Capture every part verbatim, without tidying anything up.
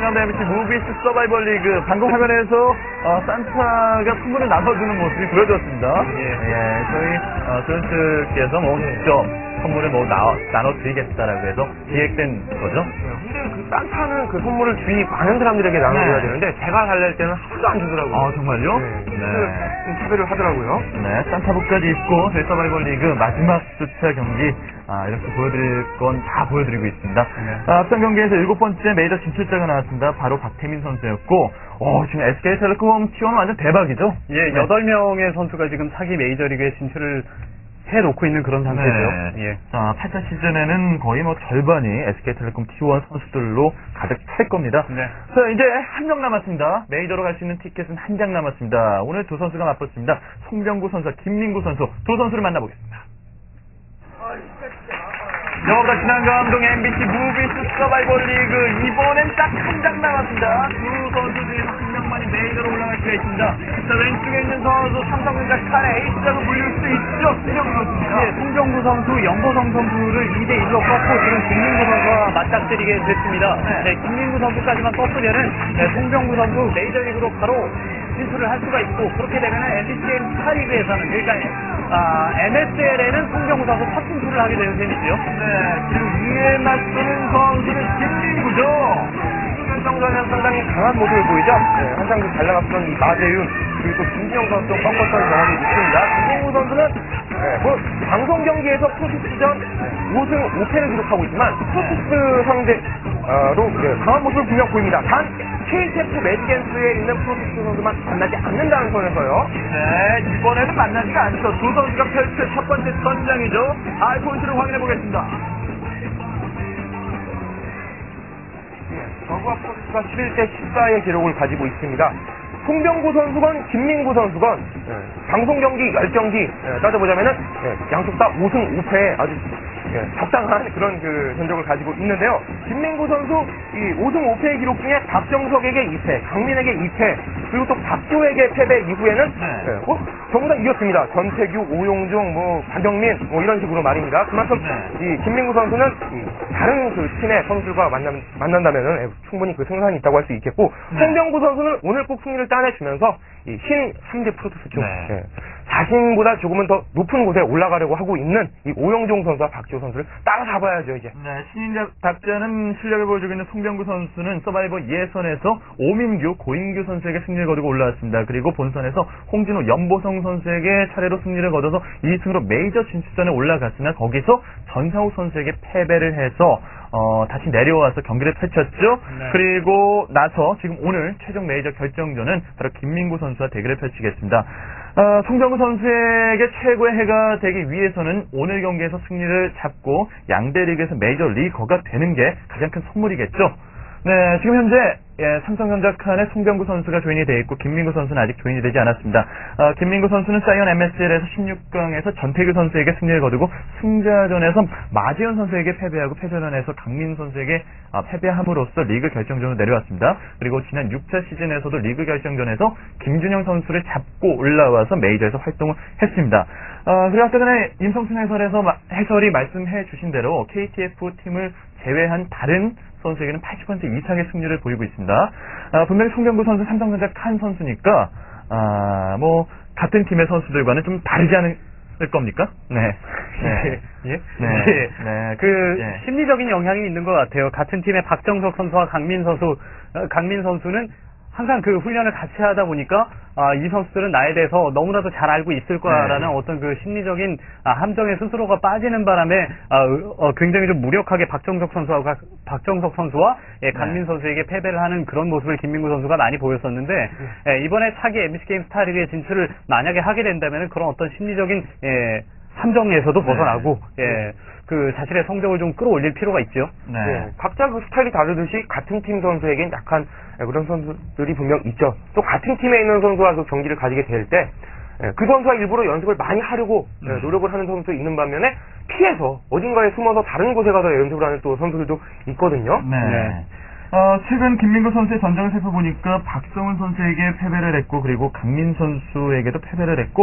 라운드 엠비씨 무비스 서바이벌 리그 방금 화면에서 어, 산타가 선물을 나눠주는 모습이 보여졌습니다. 예, 예 저희 어, 조연출께서 뭐 직접 선물을 뭐 나, 나눠드리겠다라고 해서 기획된 거죠. 네, 근데 그 산타는 그 선물을 주위 많은 사람들에게 나눠줘야 네. 되는데 제가 달랠 때는 하나도 안 주더라고요. 아 정말요? 네, 네. 좀 차별을 하더라고요. 네, 산타복까지 입고 저희 서바이벌 리그 마지막 주차 경기 아, 이렇게 보여드릴 건 다 보여드리고 있습니다. 네. 아, 앞선 경기에서 일곱 번째 메이저 진출자가 나왔습니다. 바로 박태민 선수였고, 어, 지금 에스케이텔레콤 티원은 완전 대박이죠? 예, 네. 여덟 명의 선수가 지금 차기 메이저리그에 진출을 해놓고 있는 그런 상태죠. 네. 예. 자, 팔 차 시즌에는 거의 뭐 절반이 에스케이텔레콤 티원 선수들로 가득 찰 겁니다. 네. 자, 이제 한 명 남았습니다. 메이저로 갈 수 있는 티켓은 한 장 남았습니다. 오늘 두 선수가 맞붙습니다. 송병구 선수와 김민구 선수 두 선수를 만나보겠습니다. 여보다 지난 감동 엠비씨 무비스 서바이벌 리그 이번엔 딱 한 장 남았습니다. 두 선수 중에서 한 명만이 메이저로 올라갈 수가 있습니다. 자, 왼쪽에 있는 선수 삼성전자 칸의 에이스라고 불릴 수 있죠. 송병구 선수입니다. 예, 송병구 선수, 연보성 선수를 이 대 일로 꺾고 지금 김민구 선수와 맞닥뜨리게 됐습니다. 네. 네, 김민구 선수까지만 꺾으면은 네, 송병구 선수 메이저리그로 바로 진출을 할 수가 있고, 그렇게 되면은 엠비씨 게임 스타리그에서는 그러니까 아, 엠에스엘에는 송병구 선수 첫 진출을 하게 되는 셈이죠. 네, 그리고 이에 맞서는 선수는 김민구죠. 현정선은 상당히 강한 모습을 보이죠. 네, 한창 잘 나갔던 이 마재윤 그리고 또 김진영 선수 꺾었던 경험이 있습니다. 김민구 선수는 네, 뭐 방송 경기에서 프로토스전 오 승 오 패를 기록하고 있지만 프로토스 상대로 네, 강한 모습을 분명 보입니다. 단 케이티에프 매직앤스에 있는 프로토스 선수만 만나지 않는다는 선에서요. 네, 이번에는 만나지가 않죠. 두 선수가 펼칠 첫 번째 전장이죠. 알포인트를 확인해 보겠습니다. 저그와 프로토스가 십일 대 십사의 기록을 가지고 있습니다. 송병구 선수건 김민구 선수건 네, 방송 경기 십 경기 네, 따져보자면은 네, 양쪽 다 오 승 오 패 아주 네, 적당한 그런 그 전적을 가지고 있는데요. 김민구 선수 이 오 승 오 패의 기록 중에 박정석에게 이 패, 강민에게 이 패, 그리고 또 박조에게 패배 이후에는 네. 네, 어, 전부 다 이겼습니다. 전태규, 오용중, 뭐 박영민 뭐 이런 식으로 말입니다. 그만큼 네. 이 김민구 선수는 이 다른 그 팀의 선수들과 만남, 만난다면은 예, 충분히 그 승산이 있다고 할 수 있겠고, 네. 송병구 선수는 오늘 꼭 승리를 따내주면서 이 신 삼 대 프로토스 쪽 네. 예, 자신보다 조금은 더 높은 곳에 올라가려고 하고 있는 이 오영종 선수와 박지호 선수를 따라잡아야죠 이제. 네, 신인답자는 실력을 보여주고 있는 송병구 선수는 서바이버 예선에서 오민규, 고인규 선수에게 승리를 거두고 올라왔습니다. 그리고 본선에서 홍진호, 연보성 선수에게 차례로 승리를 거둬서 이 승으로 메이저 진출전에 올라갔으나 거기서 전상욱 선수에게 패배를 해서 어, 다시 내려와서 경기를 펼쳤죠. 네. 그리고 나서 지금 오늘 최종 메이저 결정전은 바로 김민구 선수와 대결을 펼치겠습니다. 어, 송병구 선수에게 최고의 해가 되기 위해서는 오늘 경기에서 승리를 잡고 양대 리그에서 메이저 리거가 되는 게 가장 큰 선물이겠죠. 네, 지금 현재 예, 삼성전자 칸에 송병구 선수가 조인이 되어 있고 김민구 선수는 아직 조인이 되지 않았습니다. 어, 김민구 선수는 사이언 엠에스엘에서 십육 강에서 전태규 선수에게 승리를 거두고 승자전에서 마재현 선수에게 패배하고 패전에서 강민 선수에게 아, 패배함으로써 리그 결정전으로 내려왔습니다. 그리고 지난 육 차 시즌에서도 리그 결정전에서 김준영 선수를 잡고 올라와서 메이저에서 활동을 했습니다. 어, 그리고 아까 전에 임성순 해설에서 마, 해설이 말씀해 주신 대로 케이티에프 팀을 제외한 다른 선수에게는 팔십 퍼센트 이상의 승률을 보이고 있습니다. 아, 분명히 송병구 선수, 삼성전자 칸 선수니까 아, 뭐 같은 팀의 선수들과는 좀 다르지 않을 겁니까? 네. 네. 예? 네. 예. 네. 그 예. 심리적인 영향이 있는 것 같아요. 같은 팀의 박정석 선수와 강민 선수, 어, 강민 선수는 항상 그 훈련을 같이 하다 보니까 아, 이 선수들은 나에 대해서 너무나도 잘 알고 있을 거라는 네. 어떤 그 심리적인 아, 함정에 스스로가 빠지는 바람에 아, 어, 굉장히 좀 무력하게 박정석 선수와 박정석 선수와 예, 강민 네. 선수에게 패배를 하는 그런 모습을 김민구 선수가 많이 보였었는데 예, 이번에 차기 엠비씨 게임 스타리그에 진출을 만약에 하게 된다면 그런 어떤 심리적인 예, 함정에서도 벗어나고 네. 예, 그 자신의 성적을 좀 끌어올릴 필요가 있죠. 네. 네, 각자 그 스타일이 다르듯이 같은 팀 선수에겐 약한 그런 선수들이 분명 있죠. 또 같은 팀에 있는 선수와 그 경기를 가지게 될 때 그 선수와 일부러 연습을 많이 하려고 음. 노력을 하는 선수도 있는 반면에 피해서 어딘가에 숨어서 다른 곳에 가서 연습을 하는 또 선수들도 있거든요. 네. 네. 어, 최근 김민구 선수의 전적을 살펴보니까 박성훈 선수에게 패배를 했고, 그리고 강민 선수에게도 패배를 했고,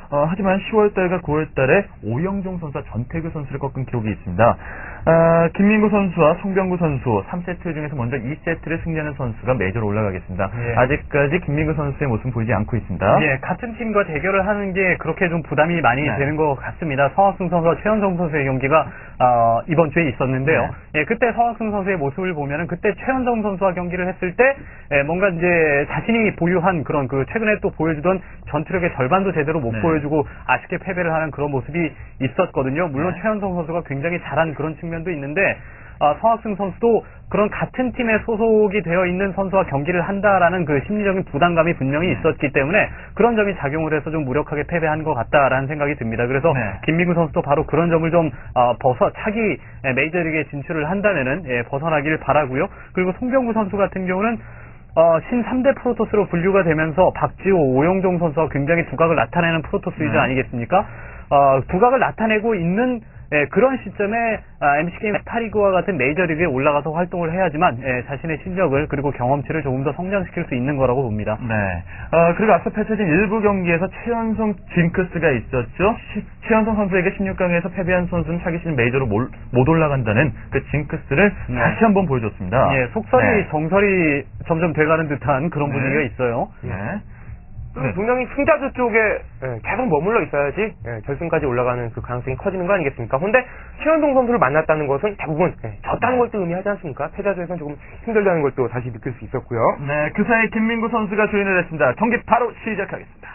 어, 하지만 시월달과 구월달에 오영종 선수와 전태규 선수를 꺾은 기록이 있습니다. 아, 김민구 선수와 송병구 선수 삼 세트 중에서 먼저 이 세트를 승리하는 선수가 메이저로 올라가겠습니다. 예. 아직까지 김민구 선수의 모습은 보이지 않고 있습니다. 예, 같은 팀과 대결을 하는 게 그렇게 좀 부담이 많이 네. 되는 것 같습니다. 서학승 선수와 최현성 선수의 경기가 어, 이번 주에 있었는데요. 네. 예, 그때 서학승 선수의 모습을 보면은 그때 최현성 선수와 경기를 했을 때 예, 뭔가 이제 자신이 보유한 그런 그 최근에 또 보여주던 전투력의 절반도 제대로 못 네. 보여주고 아쉽게 패배를 하는 그런 모습이 있었거든요. 물론 네. 최현성 선수가 굉장히 잘한 그런 측면도 있는데 아, 서학승 선수도 그런 같은 팀에 소속이 되어 있는 선수와 경기를 한다라는 그 심리적인 부담감이 분명히 있었기 때문에 그런 점이 작용을 해서 좀 무력하게 패배한 것 같다라는 생각이 듭니다. 그래서 네. 김민구 선수도 바로 그런 점을 좀 어, 벗어 차기 예, 메이저리그에 진출을 한다면은 예, 벗어나기를 바라고요. 그리고 송병구 선수 같은 경우는 어, 신삼 대 프로토스로 분류가 되면서 박지호, 오영종 선수와 굉장히 두각을 나타내는 프로토스이지 네. 아니겠습니까? 어, 두각을 나타내고 있는 예, 그런 시점에 아, 엠씨게임 스타리그와 같은 메이저리그에 올라가서 활동을 해야지만 예, 자신의 실력을 그리고 경험치를 조금 더 성장시킬 수 있는 거라고 봅니다. 네. 어, 그리고 앞서 펼쳐진 일부 경기에서 최현성 징크스가 있었죠. 시, 최현성 선수에게 십육 강에서 패배한 선수는 차기 시즌 메이저로 몰, 못 올라간다는 그 징크스를 네. 다시 한번 보여줬습니다. 예, 속설이 네. 정설이 점점 돼가는 듯한 그런 네. 분위기가 있어요. 네. 네. 분명히 승자조 쪽에 예, 계속 머물러 있어야지 예, 결승까지 올라가는 그 가능성이 커지는 거 아니겠습니까? 근데 최현동 선수를 만났다는 것은 대부분 예, 졌다는 걸 또 의미하지 않습니까? 패자조에서는 조금 힘들다는 걸 또 다시 느낄 수 있었고요. 네, 그 사이 김민구 선수가 조인을 했습니다. 경기 바로 시작하겠습니다.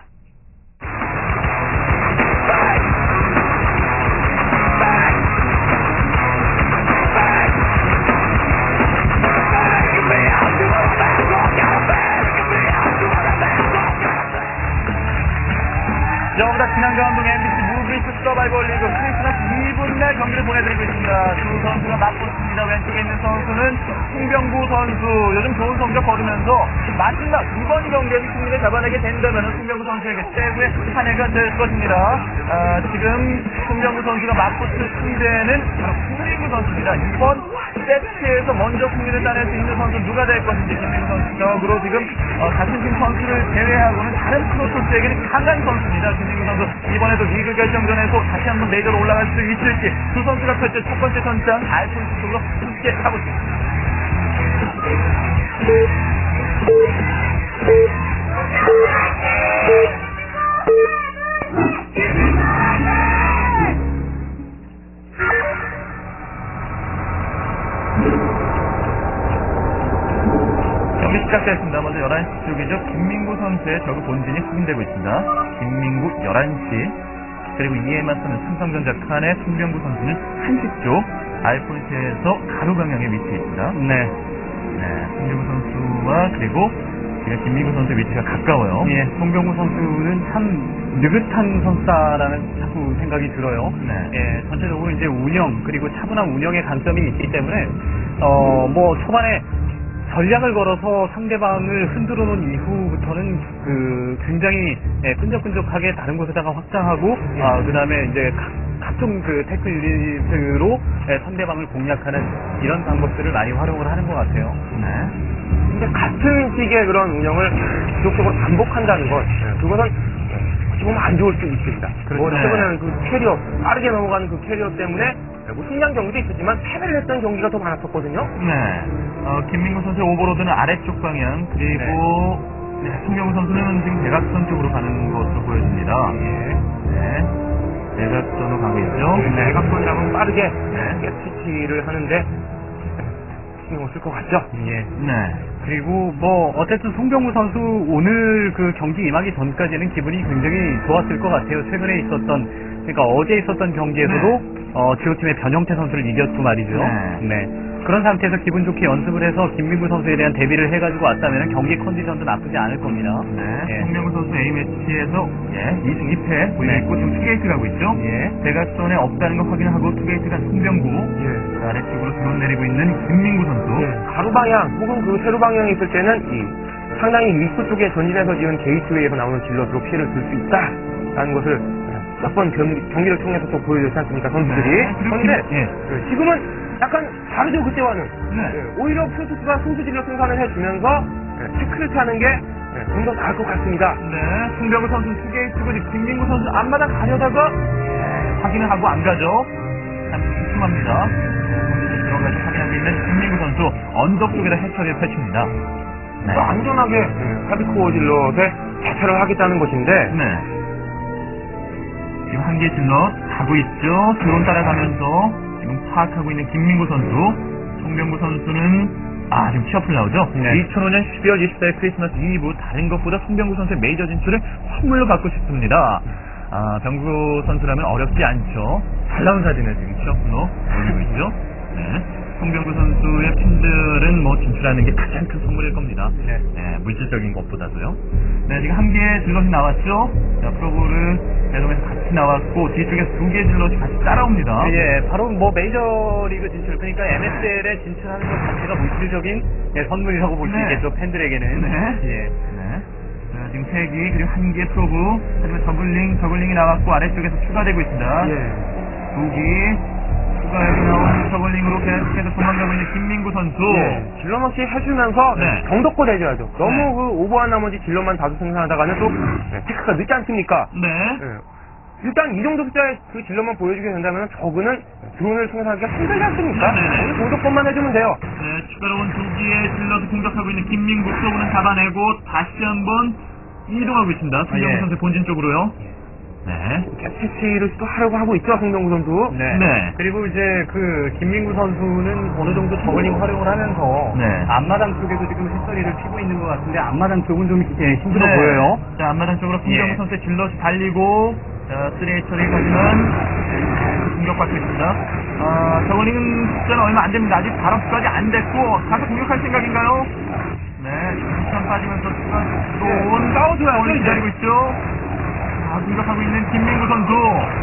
여러분들 지난 감독 엠비씨 무브리스 서바이벌 리그 크리스마스 이 분 날 경기를 보내드리고 있습니다. 두 선수가 맞붙습니다. 왼쪽에 있는 선수는 송병구 선수. 요즘 좋은 성적 거두면서 마지막 이번 경기에서 승리를 잡아내게 된다면 송병구 선수에게 최고의 한 해가 될 것입니다. 아, 지금 송병구 선수가 맞붙을 상대는 바로 김민구 선수입니다. 이번 세트에서 먼저 승리를 따낼 수 있는 선수 누가 될 것인지 김민구 선수적으로 지금 어, 같은 팀 선수를 제외하고는 다른 프로토스에게는 강한 선수입니다. 김민구 선수 이번에도 리그 결정전에서 다시 한번 메이저로 올라갈 수 있을지 두 선수가 펼칠 첫 번째 전장 알폰스 쪽으로 함께 가보겠습니다. 경기 시작됐습니다. 먼저 열한 시 쪽이죠. 김민구 선수의 저그 본진이 확인되고 있습니다. 김민구 열한 시 그리고 이에 맞서는 삼성전자 칸의 송병구 선수는 한 시 쪽 알폰스에서 가로 방향에 위치해 있습니다. 네. 네, 송병구 선수와 그리고 지금 김민구 선수의 위치가 가까워요. 예, 송병구 선수는 참 느긋한 선수다라는 자꾸 생각이 들어요. 네. 예, 전체적으로 이제 운영 그리고 차분한 운영의 강점이 있기 때문에 어 뭐 초반에 전략을 걸어서 상대방을 흔들어 놓은 이후부터는 그 굉장히 예, 끈적끈적하게 다른 곳에다가 확장하고 아, 그다음에 이제 각, 각종 그 태클 유닛으로 예, 상대방을 공략하는 이런 방법들을 많이 활용을 하는 것 같아요. 네. 근데 같은 식의 그런 운영을 지속적으로 반복한다는 건 예, 그것은 어찌 보면 안 좋을 수 있습니다. 뭐 그렇죠. 최근에는 그 캐리어 빠르게 넘어가는 그 캐리어 때문에 뭐 승리한 경기도 있었지만 패배를 했던 경기가 더 많았었거든요. 네. 어, 김민구 선수의 오버로드는 아래쪽 방향, 그리고, 네. 네, 송병구 선수는 지금 대각선 쪽으로 가는 것으로 보여집니다. 예. 네. 대각선으로 가고 있죠. 네. 대각선이라면 빠르게 네. 스위치를 하는데 신경을 쓸 것 같죠? 예. 네. 그리고 뭐 어쨌든 송병구 선수 오늘 그 경기 임하기 전까지는 기분이 굉장히 좋았을 것 같아요. 최근에 있었던 그러니까 어제 있었던 경기에서도 어, 지호팀의 변형태 선수를 이겼고 말이죠. 네. 네. 그런 상태에서 기분 좋게 연습을 해서 김민구 선수에 대한 대비를 해가지고 왔다면 경기 컨디션도 나쁘지 않을 겁니다. 네. 예. 송병구 선수 A매치에서 예, 이 승 이 패 보이고 네. 있고 지금 투게이트 가고 있죠. 예. 대각선에 없다는 걸 확인하고 투게이트가 송병구, 예. 그 아래쪽으로 드론 내리고 있는 김민구 선수. 예, 가로 방향 혹은 그 세로 방향이 있을 때는 이 상당히 입구 쪽에 전진해서 지은 게이트웨이에서 나오는 질럿으로 피해를 줄 수 있다라는 것을 몇 번 경기를 통해서 또 보여줬지 않습니까 선수들이. 네, 그리고 그런데 김- 예. 예, 지금은 약간 다르죠 그때와는. 네. 예, 오히려 프로토스가 소수 질럿 생산을 해주면서 예, 태클을 타는 게 네, 좀 더 나을 것 같습니다. 네, 송병구 선수 투게이 치고 김민구 선수 앞마당 가려다가 예, 확인을 하고 안 가죠. 참 슴슴합니다. 들어가서 확인하고 있는 김민구 선수 언덕 쪽에다 해처리를 펼칩니다. 네. 안전하게 네, 하드코어 질럿에 대처를 하겠다는 것인데 네. 지금 한 개 질럿 가고 있죠. 드론 따라가면서 지금 파악하고 있는 김민구 선수, 송병구 선수는 아, 지금 취업을 나오죠? 네. 이천오 년 십이월 이십사일 크리스마스 이브 다른 것보다 송병구 선수의 메이저 진출을 선물로 받고 싶습니다. 아, 병구 선수라면 어렵지 않죠. 잘 나온 사진을 지금 취업으로 올리고 있죠. 네. 송병구 선수의 팬들은 뭐 진출하는 게 가장 큰 선물일 겁니다. 네. 네, 물질적인 것보다도요. 네, 지금 한 개의 질럿이 나왔죠. 자, 프로볼을 배동에서 같이 나왔고 뒤쪽에서 두 개의 질럿이 같이 따라옵니다. 예, 바로 뭐 메이저리그 진출, 그러니까 엠에스엘에 진출하는 것 자체가 물질적인 예, 선물이라고 볼 수 네. 있겠죠, 팬들에게는. 네. 예. 네. 자, 지금 세 개, 그리고 한 개 프로브, 하지만 저글링, 저글링이 나왔고 아래쪽에서 추가되고 있습니다. 예. 두 개, 추가해서 나온 저글링으로 계속해서 도망가고 있는 김민구 선수. 예, 질럿 없이 해주면서 네. 경덕고 내줘야죠. 너무 네. 그 오버한 나머지 질럿만 다수 생산하다가는 또 네, 테크가 늦지 않습니까? 네. 예. 일단 이 정도 숫자의 그 질럿만 보여주게 된다면 저그는 드론을 생산하기가 힘들지 않습니까? 네, 네, 네. 오늘 공격권만 해주면 돼요. 네, 추가로 온 두 개의 질럿을 공격하고 있는 김민구 프로브는 잡아내고 다시 한번 이동하고 있습니다. 송병구 예. 선수의 본진 쪽으로요. 네. 캐치를 또 하려고 하고 있죠, 송병구 선수. 네. 네. 그리고 이제 그 김민구 선수는 어느 정도 저글링 활용을 하면서 네. 앞마당 쪽에도 지금 햇살이를 피고 있는 것 같은데 앞마당 쪽은 좀 예, 힘들어 네. 보여요. 자, 앞마당 쪽으로 송병구 예. 선수의 질럿이 달리고, 자, 쓰리에이 처리까지는 공격받고 있습니다. 아, 저글링은 숫자는 얼마 안 됩니다. 아직 발업까지 안 됐고, 가서 공격할 생각인가요? 네, 한참 빠지면서 추가 또 온, 싸워줘야죠, 저글링 이제. 기다리고 있죠. 자, 공격하고 있는 김민구 선수.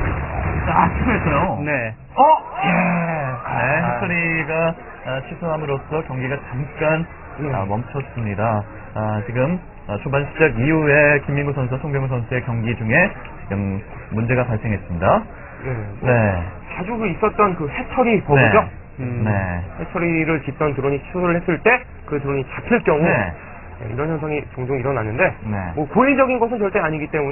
자, 취소했어요. 네. 어? 예. 네, 아. 해처리가 아, 취소함으로써 경기가 잠깐 예. 아, 멈췄습니다. 아, 지금 아, 초반 시작 이후에 김민구 선수와 송병구 선수의 경기 중에 지금 문제가 발생했습니다. 예, 뭐 네. 자주 그 있었던 그 해처리 버그죠. 네. 음, 네. 해처리를 짓던 드론이 취소를 했을 때 그 드론이 잡힐 경우 네. 예, 이런 현상이 종종 일어나는데 네. 뭐 고의적인 것은 절대 아니기 때문에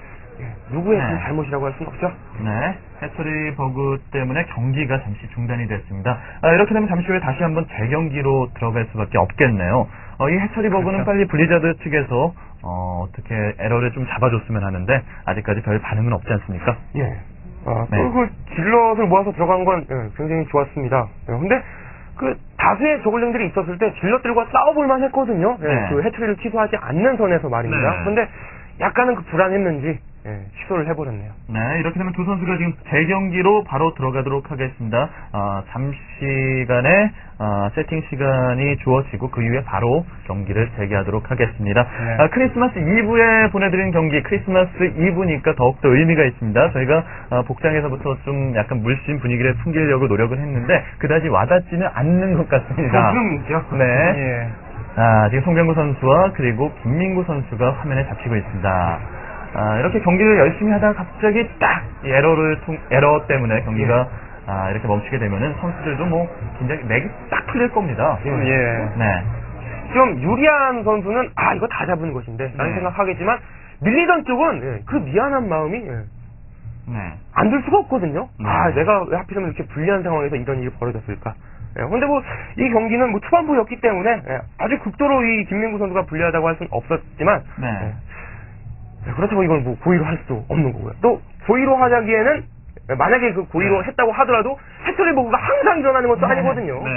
예, 누구의 네. 그 잘못이라고 할 수는 없죠. 네. 해처리 버그 때문에 경기가 잠시 중단이 됐습니다. 아, 이렇게 되면 잠시 후에 다시 한번 재경기로 들어갈 수밖에 없겠네요. 어, 이 해처리 버그는 그렇죠. 빨리 블리자드 측에서 어, 어떻게 에러를 좀 잡아줬으면 하는데 아직까지 별 반응은 없지 않습니까? 예. 아, 네. 또 그 질럿을 모아서 들어간 건 예, 굉장히 좋았습니다. 예, 근데 그 다수의 저글링들이 있었을 때 질럿들과 싸워볼만 했거든요. 예, 네. 그 해처리를 취소하지 않는 선에서 말입니다. 네. 근데 약간은 그 불안했는지 예, 취소를 해버렸네요. 네, 이렇게 되면 두 선수가 지금 재경기로 바로 들어가도록 하겠습니다. 아, 잠시간의 아, 세팅 시간이 주어지고 그 이후에 바로 경기를 재개하도록 하겠습니다. 네. 아, 크리스마스 이브에 보내드린 경기, 크리스마스 이브니까 더욱더 의미가 있습니다. 저희가 아, 복장에서부터 좀 약간 물씬 분위기를 풍기려고 노력을 했는데 그다지 와닿지는 않는 것 같습니다. 좀 있죠. 네. 예. 아, 지금 송병구 선수와 그리고 김민구 선수가 화면에 잡히고 있습니다. 아, 이렇게 경기를 열심히 하다가 갑자기 딱 이 에러를 통, 에러 때문에 경기가 아, 이렇게 멈추게 되면은 선수들도 뭐 굉장히 맥이 딱 풀릴 겁니다. 예. 네. 좀 유리한 선수는 아 이거 다 잡은 것인데 라는 네. 생각하겠지만 밀리던 쪽은 예, 그 미안한 마음이 예, 네. 안 들 수가 없거든요. 네. 아 내가 왜 하필이면 이렇게 불리한 상황에서 이런 일이 벌어졌을까. 예, 근데 뭐 이 경기는 뭐 초반부였기 때문에 예, 아주 극도로 이 김민구 선수가 불리하다고 할 수는 없었지만 네. 예, 그렇다고 이걸 뭐 고의로 할 수 없는 거고요. 또 고의로 하자기에는 예, 만약에 그 고의로 네. 했다고 하더라도 해처리 버그가 항상 일어나는 것도 아니거든요. 네.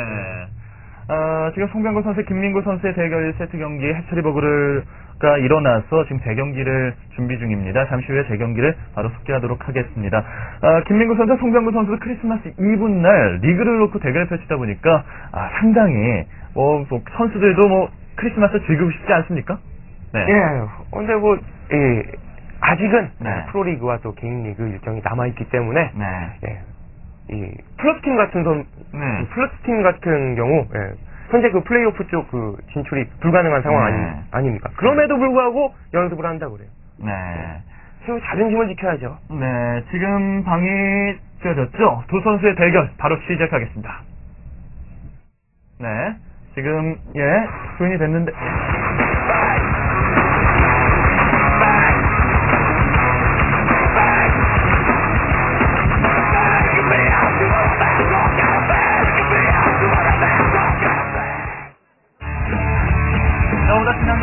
어, 지금 송병구 선수, 김민구 선수의 대결 세트 경기 해처리 버그가 일어나서 지금 재경기를 준비 중입니다. 잠시 후에 재경기를 바로 속개하도록 하겠습니다. 어, 김민구 선수, 송병구 선수도 크리스마스 이브 날 리그를 놓고 대결을 펼치다 보니까 아, 상당히 뭐, 뭐 선수들도 뭐 크리스마스 즐기고 싶지 않습니까? 네. 예, 근데 뭐, 예, 아직은 네. 프로리그와 또 개인 리그 일정이 남아있기 때문에, 네. 예, 이 플러스팀 같은 선, 네. 이 플러스팀 같은 경우, 예, 현재 그 플레이오프 쪽 그 진출이 불가능한 상황 네. 아니, 아닙니까? 그럼에도 불구하고 연습을 한다고 그래요. 네. 최후 자존심을 지켜야죠. 네. 지금 방이 쪄졌죠? 두 선수의 대결 바로 시작하겠습니다. 네. 지금, 예, 조인이 됐는데.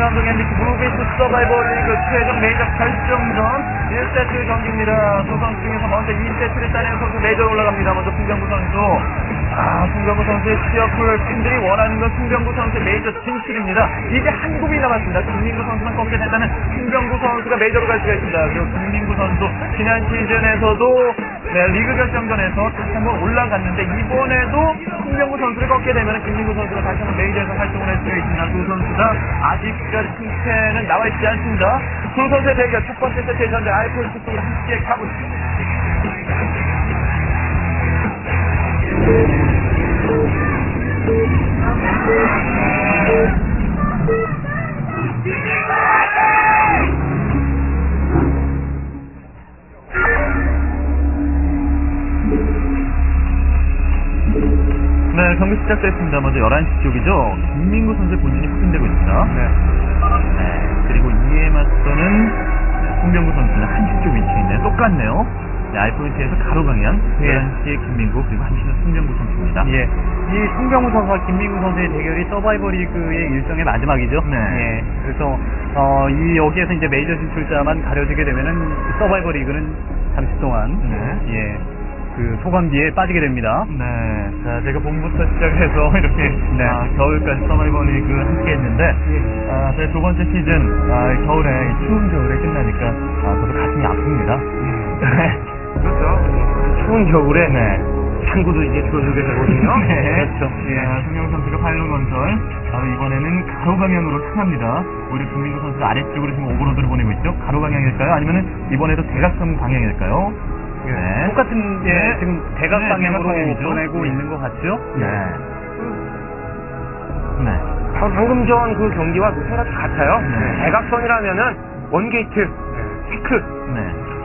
감독의 엠비씨 무비스 서바이벌 리그 최종 메이저 결정전 일 세트 경기입니다. 두 선수 중에서 먼저 이 세트를 따내는 선수 메이저로 올라갑니다. 먼저 송병구 선수. 아, 송병구 선수의 시어풀 팬들이 원하는 건 송병구 선수의 메이저 진출입니다. 이제 한 곡이 남았습니다. 김민구 선수만 꺾게 된다면 송병구 선수가 메이저로 갈 수가 있습니다. 그리고 김민구 선수 지난 시즌에서도 네, 리그 결정전에서 다시 한번 올라갔는데 이번에도 송병구 선수를 꺾게 되면 김민구 선수가 다시 한번 메이저에서 활동을 할 수가 있습니다. 두 선수 다 아직까지 승패는 나와 있지 않습니다. 두 선수의 대결 첫 번째 세트에 현재 아이폴스 쪽으로 함께 가고 있습니다. 네, 경기 시작됐습니다. 먼저 열한 시 쪽이죠. 김민구 선수의 본진이 확인되고 있습니다. 네. 네, 그리고 이에 맞서는 송병구 선수는 한 시 쪽 위치에 있네요. 똑같네요. 네, 알포인트에서 가로 방향, 예. 열한 시에 김민구, 그리고 한 시는 송병구 선수입니다. 예. 이 송병구 선수와 김민구 선수의 대결이 서바이벌 리그의 일정의 마지막이죠. 네. 예. 그래서, 어, 이, 여기에서 이제 메이저 진출자만 가려지게 되면은 서바이벌 리그는 잠시 동안, 네. 예. 그 소감기에 빠지게 됩니다. 네, 자, 제가 봄부터 시작해서 이렇게 네. 아, 겨울까지 서바이벌 리그 함께 했는데 예. 아, 제 두 번째 시즌 아, 겨울에 추운 겨울에 끝나니까 아, 저도 가슴이 아픕니다. 네. 그렇죠. 추운 겨울에 네. 상구도 이제 줄어들게 되거든요. 네. 그렇죠. 예. 아, 송영 선수가 활로 건설 바로 이번에는 가로 방향으로 향합니다. 오히려 김민구 선수가 아래쪽으로 지금 오버로드를 보내고 있죠. 가로 방향일까요? 아니면 이번에도 대각선 방향일까요? 네. 똑같은, 예, 네. 지금 대각 네, 방향으로 대각 방향이죠. 보내고 네. 있는 것 같죠? 네. 네. 바로 방금 전 그 경기와 그 생각이 같아요. 네. 대각선이라면은 원게이트, 체크. 네.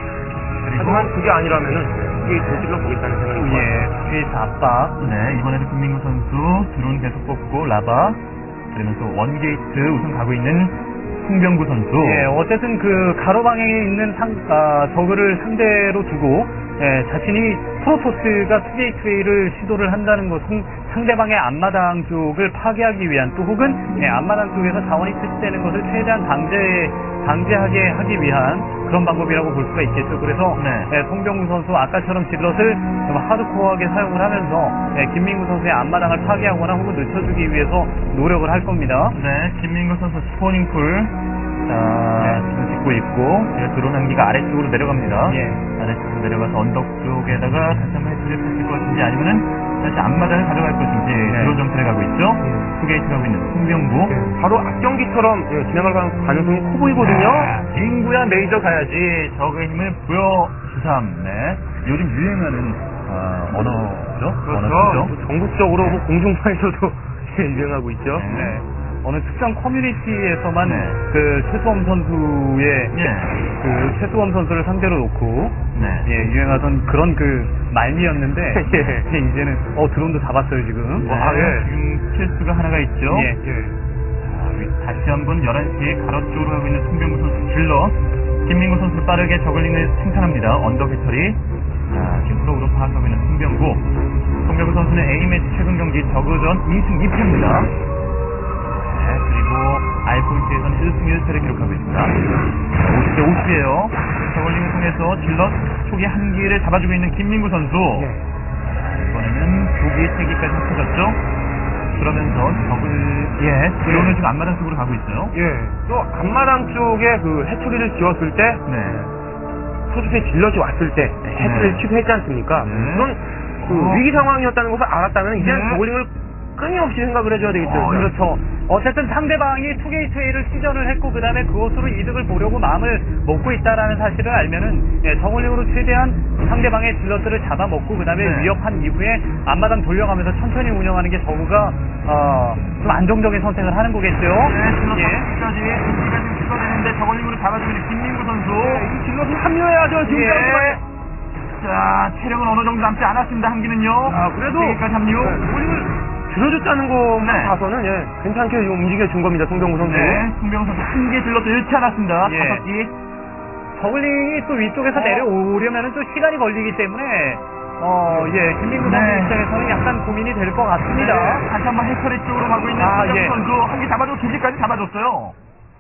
하지만 그게 아니라면은 게이트 찔러 보겠다는 생각이 들어요. 예. 게이트 압박. 네, 이번에도 김민구 선수 드론 계속 뽑고 라바 그러면서 원게이트 우선 가고 있는 송병구 선수. 예, 어쨌든 그 가로 방향에 있는 상, 아, 저그를 상대로 두고, 예, 자신이 프로토스가 투게이트웨이를 시도를 한다는 것은 상대방의 앞마당 쪽을 파괴하기 위한 또 혹은 예, 앞마당 쪽에서 자원이 투입되는 것을 최대한 방제, 방지하게 하기 위한 그런 방법이라고 볼 수가 있겠죠. 그래서 네. 예, 송병구 선수 아까처럼 질럿을 좀 하드코어하게 사용을 하면서 예, 김민구 선수의 앞마당을 파괴하거나 혹은 늦춰주기 위해서 노력을 할 겁니다. 네, 김민구 선수 스포닝풀 자, 지금 짓고 있고 제가 드론 한 기가 아래쪽으로 내려갑니다. 예. 아래쪽으로 내려가서 언덕 쪽에다가 다시 한번 해처리를 펼칠 것인지 아니면은 다시 앞마당을 가져갈 것인지 네. 드론 정찰을 가고 있죠. 투게이트 가고 있는 송병구. 바로 앞경기처럼 예, 진행할 가능성이 커 보이거든요. 아, 빙구야 메이저 가야지. 적의 힘을 보여주삼. 네. 요즘 유행하는 아, 언어죠. 그렇죠. 언어죠. 전국적으로 뭐 공중파에서도 유행하고 있죠. 네. 어느 특정 커뮤니티에서만 네. 그 최수범 선수의 예. 그 최수범 선수를 상대로 놓고 네. 예, 유행하던 그런 그 말미였는데 예. 이제는 어 드론도 잡았어요 지금. 네. 아, 예. 지금 실수가 하나가 있죠. 예. 자, 다시 한번 열한 시에 가로 쪽으로 하고 있는 송병구 선수 질러 김민구 선수 빠르게 저글링을 생산합니다. 언덕 해처리. 자, 지금 프로그로 파악하고 있는 송병구. 송병구 선수는 A매치 최근 경기 저그전 이 승 이 패입니다. 네, 그리고 알포인트에서는 일 승 일 패를 기록하고 있습니다. 오십 대 오십이에요. 저글링을 통해서 질럿 초기 한 기를 잡아주고 있는 김민구 선수. 예. 자, 이번에는 두 기, 세 기까지 합쳐졌죠. 그러면서 적을 예, 드론을 지금 앞마당 쪽으로 가고 있어요. 예. 또 앞마당 쪽에 그 해초리를 지었을 때 네. 프로토스의 질럿이 왔을 때 해초리를 네. 취소했지 않습니까? 네. 그런 그 어. 위기 상황이었다는 것을 알았다면 이제는 네. 저글링을 끊임없이 생각을 해줘야 되겠죠. 어, 그렇죠. 어쨌든 상대방이 투게이트웨이를 시전을 했고 그 다음에 그것으로 이득을 보려고 마음을 먹고 있다라는 사실을 알면은 예, 저글링으로 최대한 상대방의 질럿들을 잡아먹고 그 다음에 네. 위협한 이후에 앞마당 돌려가면서 천천히 운영하는 게 저구가 어, 좀 안정적인 선택을 하는 거겠죠. 네, 질럿 예. 까지 기가 지금 추가되는데 저걸링으로 잡아주고 있는 김민구 선수. 이 질럿은 합류해야죠. 지금 예. 예. 자, 체력은 어느 정도 남지 않았습니다. 한 기는요. 아, 그래도 세기까지 합류. 저글링을 줄여줬다는 것만 네. 봐서는 예, 괜찮게 좀 움직여준 겁니다. 송병구 선수. 네, 송병호 선수 한 개 질럿도 잃지 않았습니다. 예. 다섯 기. 저글링이 또 위쪽에서 어. 내려오려면은 좀 시간이 걸리기 때문에 어, 예, 김민구 선수 네. 입장에서는 약간 고민이 될 것 같습니다. 네, 다시 한번 해처리 쪽으로 가고 있는 아, 송병호 예. 선수 한 개 잡아줘 두 개까지 잡아줬어요.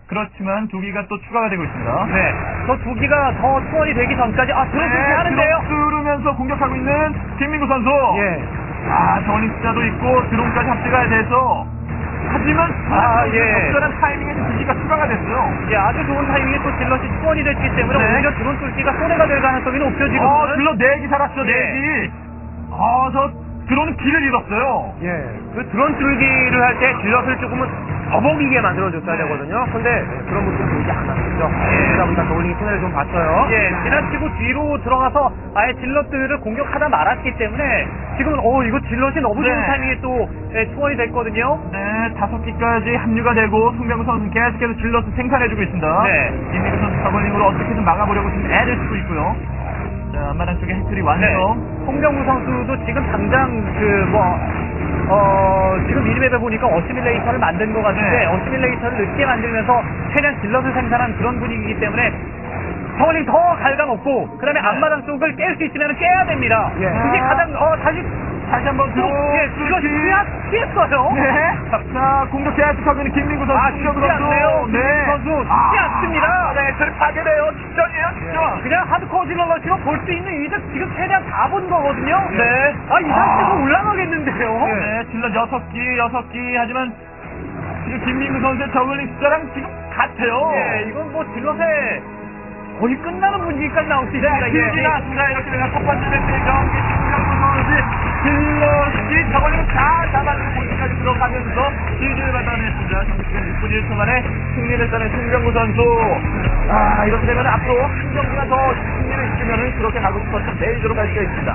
그렇지만 두 기가 또 추가가 되고 있습니다. 네, 저 두 기가 더 투원이 되기 전까지 아 드론 네, 하는데요. 뚫으면서 공격하고 있는 김민구 선수. 예. 아, 저울링 숫자도 있고 드론까지 합체가 돼서 하지만 아, 예. 적절한 타이밍에는 두 기가 추가가 됐어요. 예, 아주 좋은 타이밍에 또 질럿이 투원이 됐기 때문에 네. 오히려 드론 뚫기가 손해가 될 가능성이 높죠 지금은. 어, 질러 네 기 살았죠, 네 예. 기. 아, 저 드론은 길을 잃었어요. 예, 그 드론 뚫기를 할 때 질럿을 조금은 더먹이게 만들어줬어야 네. 되거든요. 근데 그런 모습 보이지 않았죠. 그러다 보니까 저울링이 손해를 좀 봤어요. 예, 지나치고 뒤로 들어가서 아예 질럿들을 공격하다 말았기 때문에 지금은 어 이거 질럿이 너무 좋은 네. 타이밍에 또 예, 투원이 됐거든요. 네, 다섯 기까지 합류가 되고 송병구 선수는 계속해서 질럿을 생산해주고 있습니다. 네. 김민구 선수 저글링으로 어떻게든 막아보려고 지금 애를 쓰고 있고요. 자, 앞마당 쪽에 해트리 완성. 네. 송병구 선수도 지금 당장 그 뭐 어, 지금 미니맵에 보니까 어시밀레이터를 만든 것 같은데, 네. 어시밀레이터를 늦게 만들면서 최대한 질럿을 생산한 그런 분위기이기 때문에, 저울링 더 갉아먹고, 그 다음에 네. 앞마당 쪽을 깰 수 있으면 깨야 됩니다. 예. 그게 가장, 어, 다시, 다시 한번 들어. 예, 이거 피했, 피했어요. 네. 자, 공격 계속하고 있는 김민구 선수. 아, 김민구 쉽지 않네요. 네. 김민구 선수. 쉽지 아, 않습니다. 네, 들 파괴돼요. 직전이에요, 직전. 그냥 하드코어 질럿으로 볼 수 있는 이득 지금 최대한 다 본 거거든요. 네. 아, 이 상태로 아. 올라가겠는데요. 네, 질러 여섯 기, 여섯 기. 하지만 지금 김민구 선수의 저글링 숫자랑 지금 같아요. 예, 이건 뭐 질럿에 거의 끝나는 분위기까지 나올 수 있습니다. 네, 이게. 길지 않습니다. 이렇게 되면 첫 번째 매트의 경기 김민구 선수 질럿이 저글링을 다 잡아주고 본진까지 들어가면서 지지를 받아냈습니다. 경기시간 육 분 일 초 만에 승리를 따낸 송병구 선수. 아, 이렇게 되면 앞으로 한 경기가 더 승리를 이끌면은 그렇게 가고 싶었던 메이저로 갈 수가 있습니다.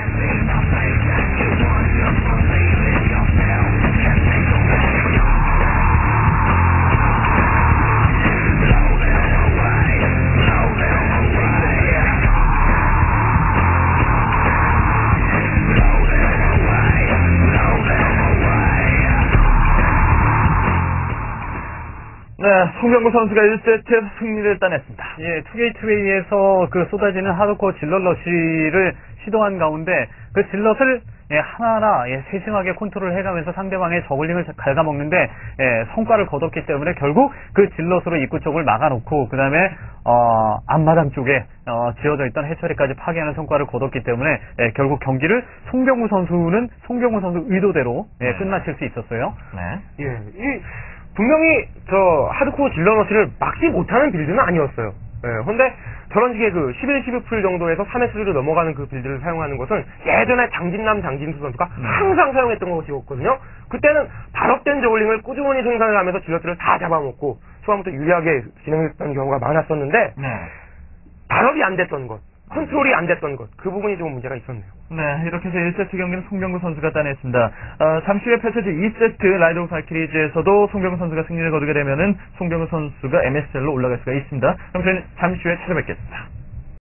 네, 송병구 선수가 일 세트에서 승리를 따냈습니다. 예, 투게이트웨이에서 그 쏟아지는 하드코어 질럿 러쉬를 시도한 가운데 그 질럿을 예, 하나하나 예, 세심하게 컨트롤 해가면서 상대방의 저글링을 갉아먹는데 예, 성과를 거뒀기 때문에 결국 그 질럿으로 입구 쪽을 막아놓고 그 다음에 어, 앞마당 쪽에 어, 지어져 있던 해처리까지 파괴하는 성과를 거뒀기 때문에 예, 결국 경기를 송병구 선수는 송병구 선수 의도대로 예, 네. 끝마칠 수 있었어요. 네. 예, 이 분명히 저 하드코어 질러너스를 막지 못하는 빌드는 아니었어요. 예, 근데 저런 식의 그 십일, 십이 풀 정도에서 삼 에스로 넘어가는 그 빌드를 사용하는 것은 예전에 장진남, 장진수 선수가 음. 항상 사용했던 것이었거든요. 그때는 발업된 저울링을 꾸준히 생산을 하면서 질러들을 다 잡아먹고 초반부터 유리하게 진행했던 경우가 많았었는데 네. 발업이 안 됐던 것, 컨트롤이 안 됐던 것, 그 부분이 좀 문제가 있었네요. 네, 이렇게 해서 일 세트 경기는 송병구 선수가 따냈습니다. 어, 잠시 후에 펼쳐질 이 세트 라이드 오브 발키리즈에서도 송병구 선수가 승리를 거두게 되면은 송병구 선수가 엠에스엘로 올라갈 수가 있습니다. 그럼 저희는 잠시 후에 찾아뵙겠습니다.